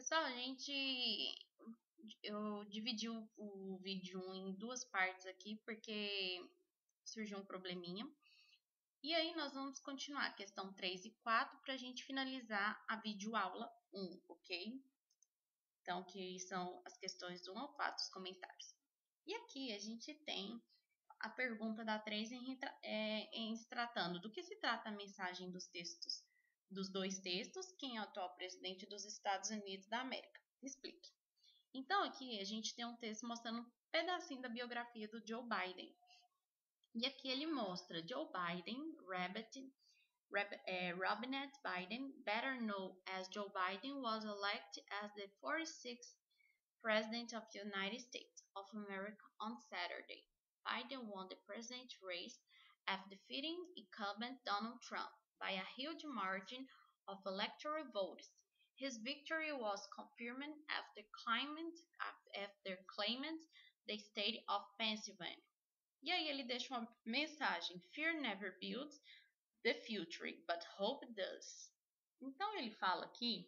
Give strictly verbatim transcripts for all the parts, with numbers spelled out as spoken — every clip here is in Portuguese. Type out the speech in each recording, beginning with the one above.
Pessoal, a gente eu dividi o, o vídeo em duas partes aqui porque surgiu um probleminha. E aí nós vamos continuar a questão três e quatro para a gente finalizar a videoaula um, ok? Então, que são as questões do um ao quatro, os comentários. E aqui a gente tem a pergunta da três em, é, em se tratando do que se trata a mensagem dos textos, dos dois textos, quem é o atual presidente dos Estados Unidos da América. Explique. Então, aqui a gente tem um texto mostrando um pedacinho da biografia do Joe Biden. E aqui ele mostra Joe Biden, Robert, uh, Robinette Biden, better known as Joe Biden, was elected as the forty-sixth President of the United States of America on Saturday. Biden won the presidential race after defeating incumbent Donald Trump by a huge margin of electoral votes. His victory was confirmed after claiming, after claiming the state of Pennsylvania. E aí ele deixa uma mensagem: Fear never builds the future, but hope does. Então ele fala aqui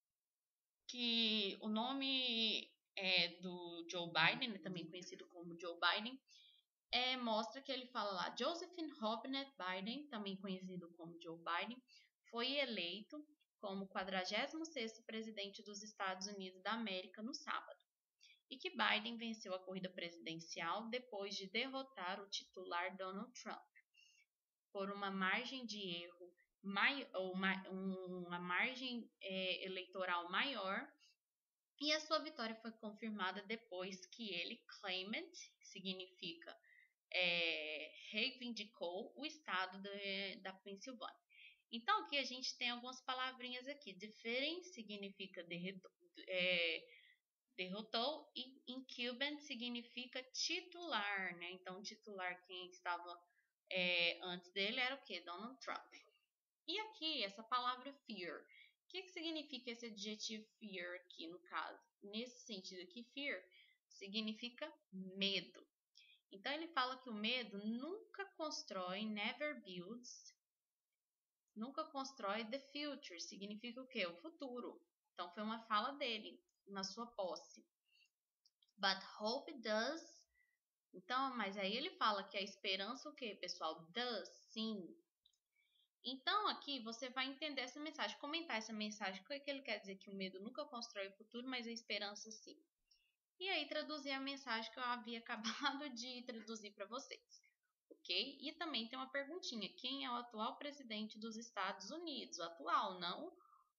que o nome é, do Joe Biden, também conhecido como Joe Biden, é, mostra que ele fala lá: Josephine Robinette Biden, também conhecido como Joe Biden, foi eleito como quadragésimo sexto presidente dos Estados Unidos da América no sábado, e que Biden venceu a corrida presidencial depois de derrotar o titular Donald Trump por uma margem de erro, mai, ou uma, uma margem é, eleitoral maior, e a sua vitória foi confirmada depois que ele claimed, significa é, reivindicou o estado de, da Pensilvânia. Então aqui a gente tem algumas palavrinhas aqui. Defeating significa derretou, é, derrotou e incumbent significa titular, né? Então titular, quem estava é, antes dele era o que? Donald Trump. E aqui essa palavra fear, o que, que significa esse adjetivo fear aqui no caso? Nesse sentido aqui, fear significa medo. Então ele fala que o medo nunca constrói, never builds, nunca constrói the future, significa o quê? O futuro. Então foi uma fala dele na sua posse. But hope does. Então, mas aí ele fala que a esperança o quê, pessoal? Does, sim. Então aqui você vai entender essa mensagem, comentar essa mensagem, o que, é que ele quer dizer que o medo nunca constrói o futuro, mas a esperança sim. E aí traduzir a mensagem que eu havia acabado de traduzir para vocês, ok? E também tem uma perguntinha: quem é o atual presidente dos Estados Unidos? O atual, não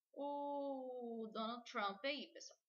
o Donald Trump aí, pessoal.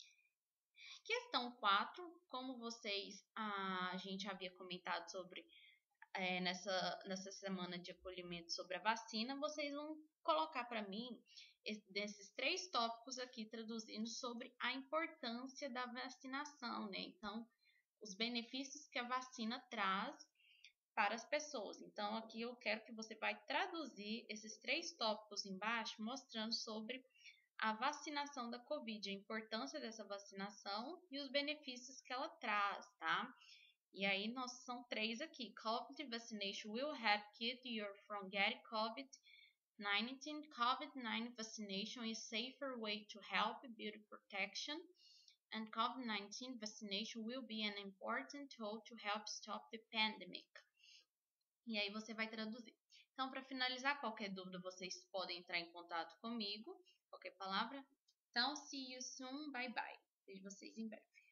Questão quatro, como vocês, a gente havia comentado sobre é, nessa, nessa semana de acolhimento sobre a vacina, vocês vão colocar para mim desses três tópicos aqui traduzindo sobre a importância da vacinação, né? Então, os benefícios que a vacina traz para as pessoas. Então, aqui eu quero que você vai traduzir esses três tópicos embaixo, mostrando sobre a vacinação da Covid, a importância dessa vacinação e os benefícios que ela traz, tá? E aí, nós são três aqui. COVID vaccination will help keep you from getting COVID nineteen. COVID nineteen vaccination is a safer way to help build protection. And COVID nineteen vaccination will be an important tool to help stop the pandemic. E aí você vai traduzir. Então, para finalizar, qualquer dúvida, vocês podem entrar em contato comigo. Qualquer palavra. Então, see you soon. Bye, bye. Vejo vocês em breve.